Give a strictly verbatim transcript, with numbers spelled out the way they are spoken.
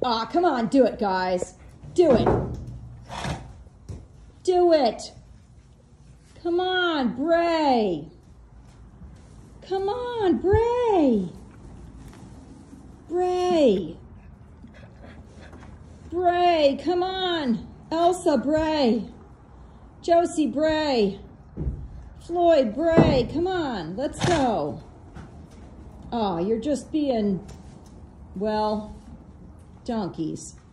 Aw, come on, do it, guys. Do it. Do it. Come on, Bray. Come on, Bray. Bray. Bray, come on. Elsa, Bray. Josie, Bray. Floyd, Bray, come on, let's go. Oh, you're just being, well, donkeys.